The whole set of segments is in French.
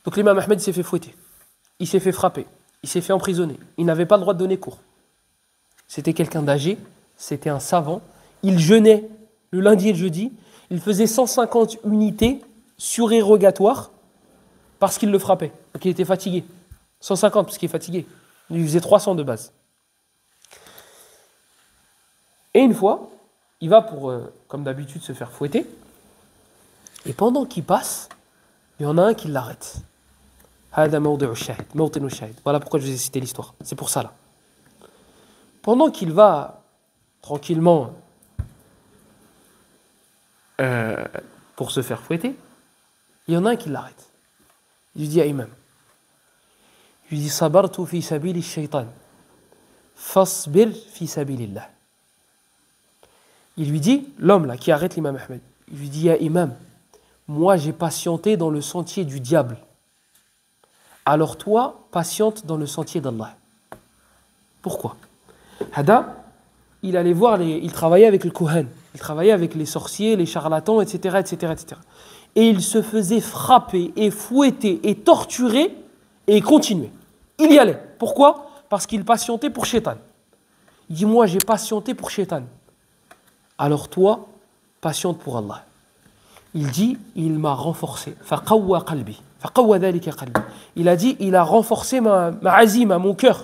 Donc l'imam Ahmed s'est fait fouetter, il s'est fait frapper, il s'est fait emprisonner, il n'avait pas le droit de donner cours. C'était quelqu'un d'âgé, c'était un savant, il jeûnait le lundi et le jeudi, il faisait 150 unités surérogatoires parce qu'il le frappait, donc il était fatigué. 150 parce qu'il est fatigué, il faisait 300 de base. Et une fois, il va pour, comme d'habitude, se faire fouetter, et pendant qu'il passe, il y en a un qui l'arrête. Voilà pourquoi je vous ai cité l'histoire. C'est pour ça là. Pendant qu'il va tranquillement pour se faire fouetter, il y en a un qui l'arrête. Il lui dit à Imam, il lui dit Sabartu fi sabili shaytan, fasbir fi sabilillah. Il lui dit, l'homme là qui arrête l'imam Ahmed, il lui dit à Imam, moi j'ai patienté dans le sentier du diable. Alors toi, patiente dans le sentier d'Allah. Pourquoi? Hada, il allait voir, il travaillait avec le Kohen, il travaillait avec les sorciers, les charlatans, etc., etc., etc. Et il se faisait frapper et fouetter et torturer et il continuait. Il y allait. Pourquoi? Parce qu'il patientait pour Shaitan. Il dit, moi j'ai patienté pour Shaitan. Alors toi, patiente pour Allah. Il dit, il m'a renforcé. Faqawwa qalbi. Faqawwa dhalika qalbi. Il a dit, il a renforcé ma azima, mon cœur.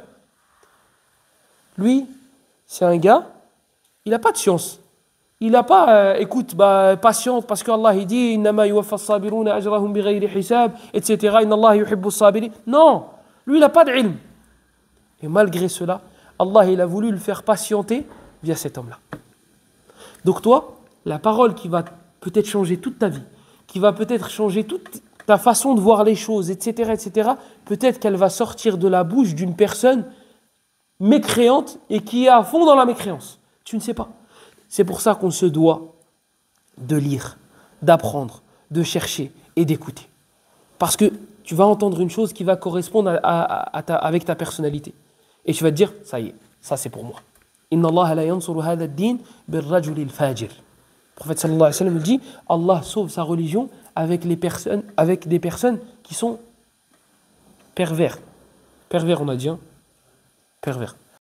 Lui, c'est un gars, il n'a pas de science. Il n'a pas, écoute, patiente, parce qu'Allah il dit, innama yuwaffa as-sabiruna ajrahum bighayri hisab, etc. Inna Allah yuhibbu as-sabirin. Non, lui il n'a pas d'ilm. Et malgré cela, Allah il a voulu le faire patienter via cet homme-là. Donc toi, la parole qui va peut-être changer toute ta vie, qui va peut-être changer toute ta façon de voir les choses, etc., etc., peut-être qu'elle va sortir de la bouche d'une personne mécréante et qui est à fond dans la mécréance. Tu ne sais pas. C'est pour ça qu'on se doit de lire, d'apprendre, de chercher et d'écouter. Parce que tu vas entendre une chose qui va correspondre avec ta personnalité. Et tu vas te dire, ça y est, ça c'est pour moi. Inna Allah la yansuru hadha ad-din bir-rajuli al-fajir. Le prophète sallallahu alayhi wa sallam dit, Allah sauve sa religion avec des personnes qui sont pervers. Pervers, on a dit, hein? Pervers.